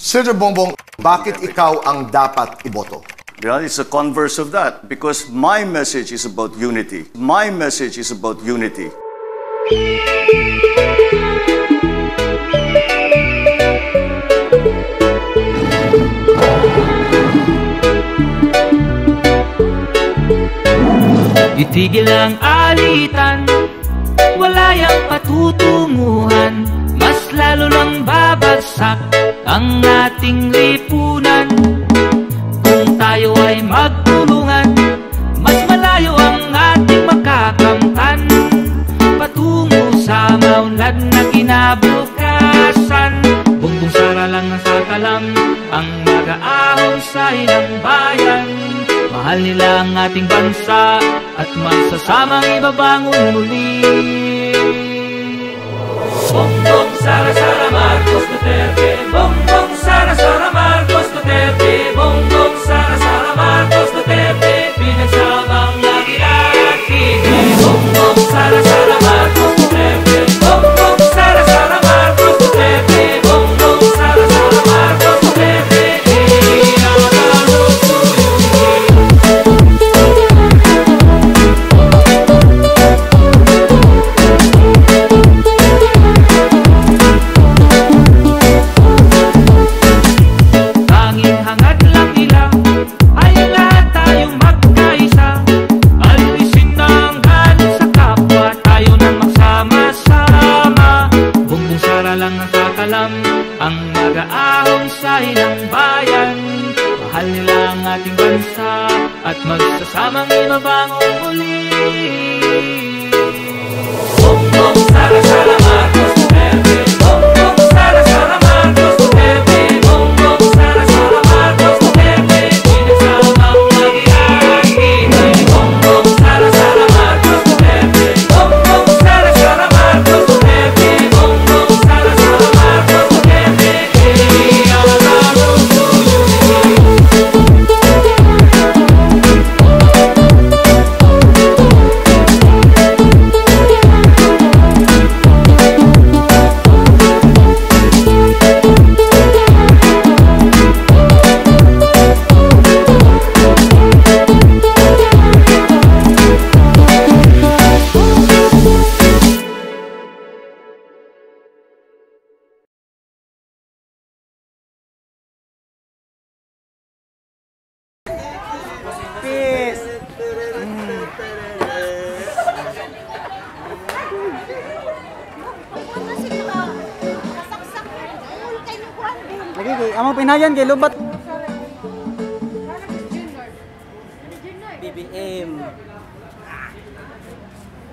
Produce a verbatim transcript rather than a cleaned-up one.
Senator Bongbong, bakit ikaw ang dapat iboto? Well, it's the converse of that, because my message is about unity. My message is about unity. Itigil ang alitan, wala yang patutunguhan, mas lalo lang babagsak ang ating lipunan. Kung tayo ay magtulungan, mas malayo ang ating makakamtan, patungo sa maunlad na kinabukasan. Bongbong Sara lang ang sakalam, ang mag-aahon sa ilang bayan. Mahal nila ang ating bansa at magsasamang ibabangon muli. Bongbong Sara Sara Marcos Duterte, Bongbong Sara Sara Marcos Duterte, Bongbong Sara Sara Marcos Duterte, pinagsamang laki-laki. Bongbong Sara Sara Marcos Duterte, Bongbong Sara Sara Marcos Duterte, Bongbong Sara Sara Marcos Duterte. Ang mag-aahon sa ilang bayan, mahal nila ang ating bansa at magsasamang ibabangon muli. Bongbong Sara Sara Marcos Duterte, Bongbong Sara Sara Marcos Duterte, Bongbong Sara Sara Marcos Duterte, pinagsamang laki-laki. Bongbong Sara Sara Marcos Duterte, Bongbong Sara Sara Marcos Duterte, Bongbong Sara Sara Marcos Duterte. Lagi amang pinayan kay lubat. B B M.